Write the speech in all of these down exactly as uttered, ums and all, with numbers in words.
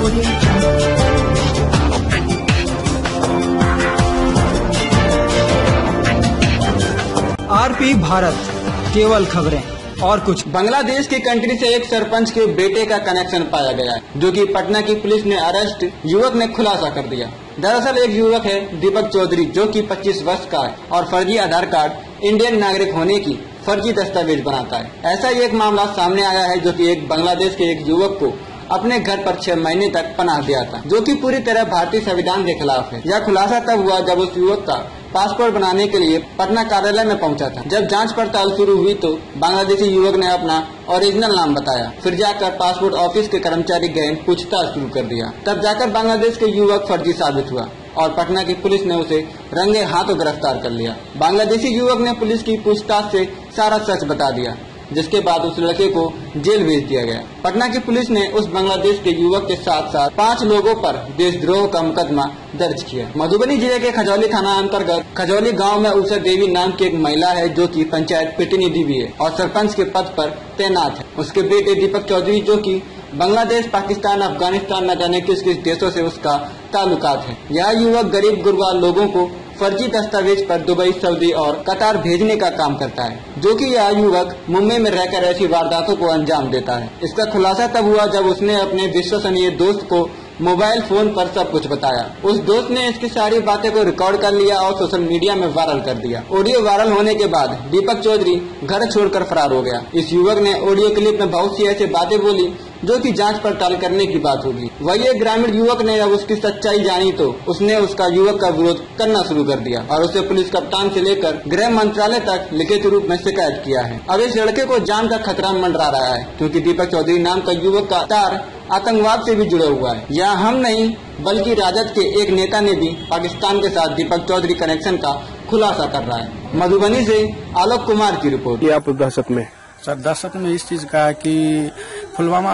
RP Bharat, केवल खबरें और कुछ। बांग्लादेश की कंट्री से एक सरपंच के बेटे का कनेक्शन पाया गया है, जो कि पटना की पुलिस ने अरेस्ट युवक ने खुलासा कर दिया। दरअसल एक युवक है दीपक चौधरी, जो कि पच्चीस वर्ष का है और फर्जी आधार कार्ड इंडियन नागरिक होने की फर्जी दस्तावेज बनाता है। ऐसा ही एक मामला सामने आया है, जो कि एक बांग्लादेश के एक युवक को अपने घर पर छह महीने तक पनाह दिया था, जो कि पूरी तरह भारतीय संविधान के खिलाफ है। यह खुलासा तब हुआ जब उस युवक का पासपोर्ट बनाने के लिए पटना कार्यालय में पहुंचा था। जब जांच पड़ताल शुरू हुई तो बांग्लादेशी युवक ने अपना ओरिजिनल नाम बताया। फिर जाकर पासपोर्ट ऑफिस के कर्मचारी गए पूछताछ शुरू कर दिया। तब जाकर बांग्लादेश के युवक फर्जी साबित हुआ और पटना की पुलिस ने उसे रंगे हाथों गिरफ्तार कर लिया। बांग्लादेशी युवक ने पुलिस की पूछताछ से सारा सच बता दिया, जिसके बाद उस लड़के को जेल भेज दिया गया। पटना की पुलिस ने उस बांग्लादेश के युवक के साथ साथ पाँच लोगों पर देशद्रोह का मुकदमा दर्ज किया। मधुबनी जिले के खजौली थाना अंतर्गत खजौली गांव में उषा देवी नाम की एक महिला है, जो कि पंचायत प्रतिनिधि भी है और सरपंच के पद पर तैनात है। उसके बेटे दीपक चौधरी, जो कि बांग्लादेश, पाकिस्तान, अफगानिस्तान न जाने किस किस देशों से उसका ताल्लुकात है। यह युवक गरीब गुरबा लोगों को फर्जी दस्तावेज पर दुबई, सऊदी और कतार भेजने का काम करता है, जो कि यह युवक मुंबई में रहकर ऐसी वारदातों को अंजाम देता है। इसका खुलासा तब हुआ जब उसने अपने विश्वसनीय दोस्त को मोबाइल फोन पर सब कुछ बताया। उस दोस्त ने इसकी सारी बातें को रिकॉर्ड कर लिया और सोशल मीडिया में वायरल कर दिया। ऑडियो वायरल होने के बाद दीपक चौधरी घर छोड़कर फरार हो गया। इस युवक ने ऑडियो क्लिप में बहुत सी ऐसी बातें बोली जो कि जांच पड़ताल करने की बात होगी। वही एक ग्रामीण युवक ने जब उसकी सच्चाई जानी तो उसने उसका युवक का विरोध करना शुरू कर दिया और उसे पुलिस कप्तान से लेकर गृह मंत्रालय तक लिखित रूप में शिकायत किया है। अब इस लड़के को जान का खतरा मंडरा रहा है, क्योंकि दीपक चौधरी नाम का युवक का तार आतंकवाद से भी जुड़ा हुआ है। यह हम नहीं बल्कि राजद के एक नेता ने भी पाकिस्तान के साथ दीपक चौधरी कनेक्शन का खुलासा कर रहा है। मधुबनी से आलोक कुमार की रिपोर्ट। आप दहशत में सर दहशत में इस चीज का है कि पुलवामा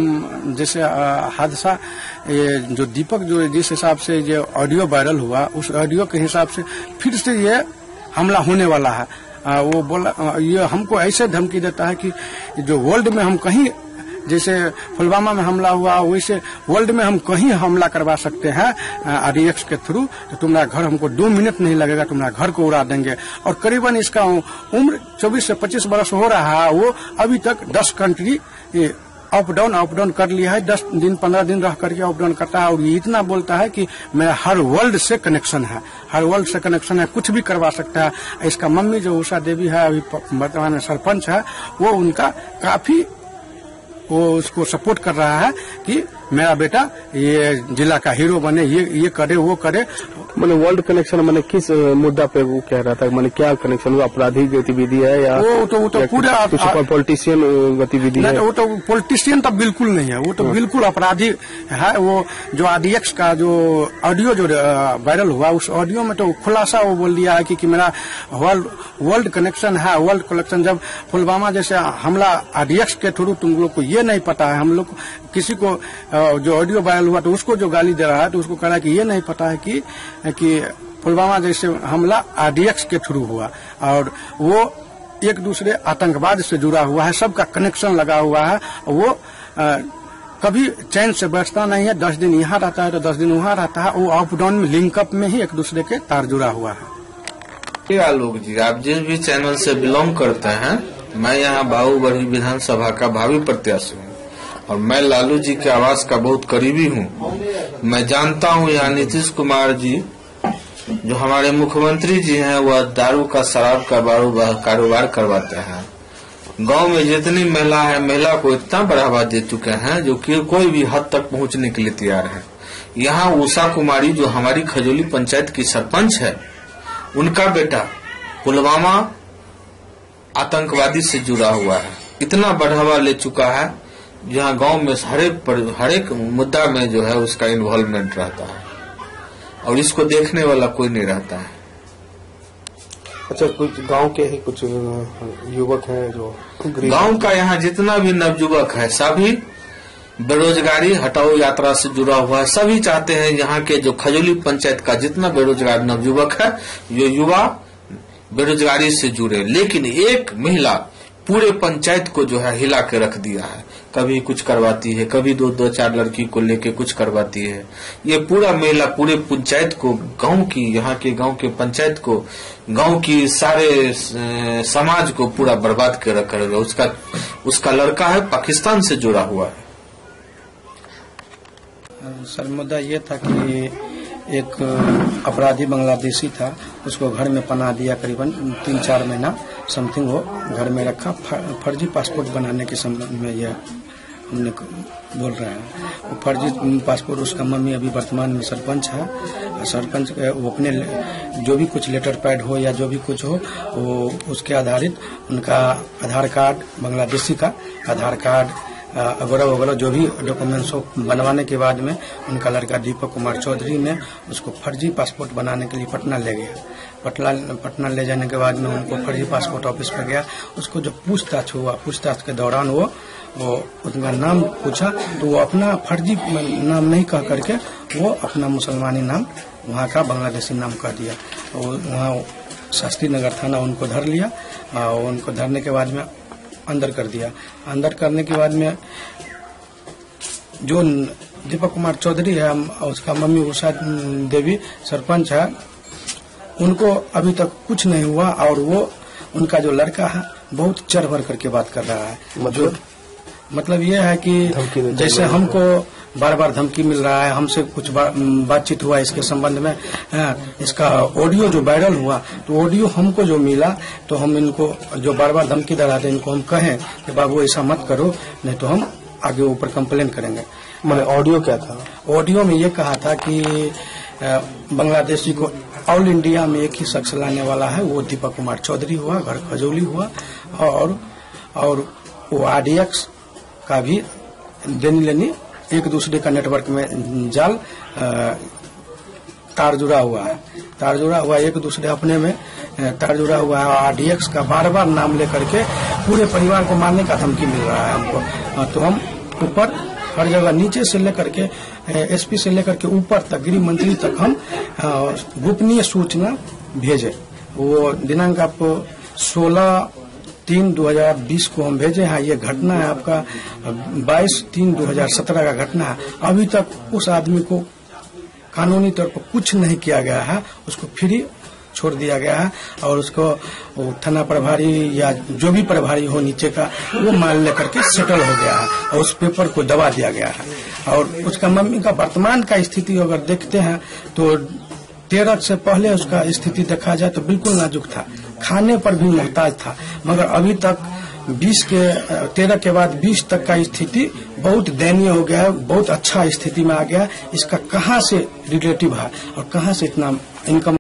जैसे हादसा, जो दीपक जो जिस हिसाब से जो ऑडियो वायरल हुआ, उस ऑडियो के हिसाब से फिर से ये हमला होने वाला है। आ, वो बोला, ये हमको ऐसे धमकी देता है कि जो वर्ल्ड में हम कहीं, जैसे पुलवामा में हमला हुआ वैसे वर्ल्ड में हम कहीं हमला करवा सकते हैं आरडीएक्स के थ्रू, तो तुम्हारा घर हमको दो मिनट नहीं लगेगा, तुम्हारा घर को उड़ा देंगे। और करीबन इसका उम्र चौबीस से पच्चीस बरस हो रहा है। वो अभी तक दस country up down up down कर लिया है, दस दिन पंद्रह दिन रह करके अप डाउन करता है। और ये इतना बोलता है कि मेरा हर वर्ल्ड से कनेक्शन है, हर वर्ल्ड से कनेक्शन है, कुछ भी करवा सकता है। इसका मम्मी जो उषा देवी है, अभी वर्तमान में सरपंच है, वो उनका काफी वो उसको सपोर्ट कर रहा है कि मेरा बेटा ये जिला का हीरो बने, ये ये करे वो करे। मैंने वर्ल्ड कनेक्शन मैंने किस मुद्दा पे वो कह रहा था, मैंने क्या कनेक्शन, वो आपराधिक गतिविधि है या वो तो वो तो पूरा पॉलिटिशियन गतिविधि है? वो तो पॉलिटिशियन तो बिल्कुल नहीं है, वो तो बिल्कुल अपराधी है। वो जो आरडीएक्स का जो ऑडियो जो वायरल हुआ, उस ऑडियो में तो खुलासा वो बोल दिया है कि, कि मेरा वर्ल्ड वर्ल्ड कनेक्शन है, वर्ल्ड कनेक्शन। जब पुलवामा जैसे हमला आरडीएक्स के थ्रू, तुम लोग को ये नहीं पता है, हम लोग किसी को जो ऑडियो वायरल हुआ तो उसको जो गाली दे रहा है तो उसको कह रहा है कि ये नहीं पता है कि कि पुलवामा जैसे हमला आरडीएक्स के थ्रू हुआ और वो एक दूसरे आतंकवाद से जुड़ा हुआ है, सबका कनेक्शन लगा हुआ है। वो आ, कभी चैन से बैठता नहीं है, दस दिन यहाँ रहता है तो दस दिन वहाँ रहता है। वो अप डाउन में लिंकअप में ही एक दूसरे के तार जुड़ा हुआ है। आलोक जी, आप जिस भी चैनल से बिलोंग करते हैं, मैं यहाँ बाबूगढ़ी विधानसभा का भावी प्रत्याशी हूँ और मैं लालू जी के आवास का बहुत करीबी हूँ। मैं जानता हूँ यहाँ नीतीश कुमार जी जो हमारे मुख्यमंत्री जी हैं, वह दारू का, शराब का कारोबार करवाते हैं। गांव में जितनी महिला है, महिला को इतना बढ़ावा दे चुके हैं जो कि कोई भी हद तक पहुंचने के लिए तैयार है। यहाँ उषा कुमारी जो हमारी खजौली पंचायत की सरपंच है, उनका बेटा पुलवामा आतंकवादी से जुड़ा हुआ है, इतना बढ़ावा ले चुका है जहाँ गांव में हरेक हरेक मुद्दा में जो है उसका इन्वॉल्वमेंट रहता है और इसको देखने वाला कोई नहीं रहता है। अच्छा, कुछ गांव के ही कुछ युवक हैं जो गांव का यहाँ जितना भी नवयुवक है, सभी बेरोजगारी हटाओ यात्रा से जुड़ा हुआ है। सभी चाहते हैं यहाँ के जो खजौली पंचायत का जितना बेरोजगार नवयुवक है, ये युवा बेरोजगारी से जुड़े। लेकिन एक महिला पूरे पंचायत को जो है हिला के रख दिया है। कभी कुछ करवाती है, कभी दो दो चार लड़की को लेके कुछ करवाती है। ये पूरा महिला पूरे पंचायत को, गांव की, यहाँ के गांव के पंचायत को, गांव की सारे समाज को पूरा बर्बाद कर रखा है। उसका उसका लड़का है पाकिस्तान से जुड़ा हुआ है। सर मुद्दा ये था कि एक अपराधी बांग्लादेशी था, उसको घर में पनाह दिया, करीबन तीन चार महीना समथिंग वो घर में रखा। फर्जी पासपोर्ट बनाने के संबंध में यह हमने बोल रहे हैं। वो फर्जी पासपोर्ट, उसका मम्मी अभी वर्तमान में सरपंच है। सरपंच वो अपने जो भी कुछ लेटर पैड हो या जो भी कुछ हो, वो उसके आधारित उनका आधार कार्ड, बांग्लादेशी का आधार कार्ड वगैरह वगैरह जो भी डॉक्यूमेंट्स हो बनवाने के बाद में उनका लड़का दीपक कुमार चौधरी ने उसको फर्जी पासपोर्ट बनाने के लिए पटना ले गया। पटना पटना ले जाने के बाद में उनको फर्जी पासपोर्ट ऑफिस पर गया। उसको जो पूछताछ हुआ, पूछताछ के दौरान वो वो उनका नाम पूछा तो वो अपना फर्जी नाम नहीं कह करके वो अपना मुसलमानी नाम, वहाँ का बांग्लादेशी नाम कह दिया। वहाँ शास्त्री नगर थाना उनको धर लिया और उनको धरने के बाद में अंदर कर दिया। अंदर करने के बाद में जो दीपक कुमार चौधरी है, उसका मम्मी उषा देवी सरपंच है, उनको अभी तक कुछ नहीं हुआ। और वो उनका जो लड़का है बहुत चढ़ बढ़ करके बात कर रहा है। मतलब मतलब ये है कि जैसे हमको बार बार धमकी मिल रहा है, हमसे कुछ बा, बातचीत हुआ इसके संबंध में। इसका ऑडियो जो वायरल हुआ तो ऑडियो हमको जो मिला तो हम इनको जो बार बार धमकी दे रहा था, इनको हम कहें कि बाबू ऐसा मत करो, नहीं तो हम आगे ऊपर कंप्लेन करेंगे। मैंने ऑडियो क्या था? ऑडियो में ये कहा था कि बांग्लादेशी को ऑल इंडिया में एक ही शख्स लाने वाला है, वो दीपक कुमार चौधरी हुआ, घर खजौली हुआ। और और वो आरडीएक्स का भी देनी लेनी एक दूसरे का नेटवर्क में जाल तार जुड़ा हुआ है, तार जुड़ा हुआ एक दूसरे अपने में तार जुड़ा हुआ है। आरडीएक्स का बार बार नाम लेकर के पूरे परिवार को मारने का धमकी मिल रहा है हमको। तो हम ऊपर हर जगह, नीचे से लेकर के एसपी से लेकर के ऊपर तक, गृह मंत्री तक हम गोपनीय सूचना भेजे। वो दिनांक आपको सोलह तीन दो हजार बीस को हम भेजे हैं। ये घटना है आपका बाईस तीन दो हजार सत्रह का घटना है। अभी तक उस आदमी को कानूनी तौर पर कुछ नहीं किया गया है, उसको फ्री छोड़ दिया गया है। और उसको थाना प्रभारी या जो भी प्रभारी हो नीचे का, वो मान लेकर के सेटल हो गया है और उस पेपर को दबा दिया गया है। और उसका मम्मी का वर्तमान का स्थिति अगर देखते हैं तो तेरह से पहले उसका स्थिति देखा जाए तो बिल्कुल नाजुक था, खाने पर भी मोहताज था। मगर अभी तक बीस के तेरह के बाद बीस तक का स्थिति बहुत दयनीय हो गया है, बहुत अच्छा स्थिति में आ गया। इसका कहाँ से रिलेटिव है और कहाँ से इतना इनकम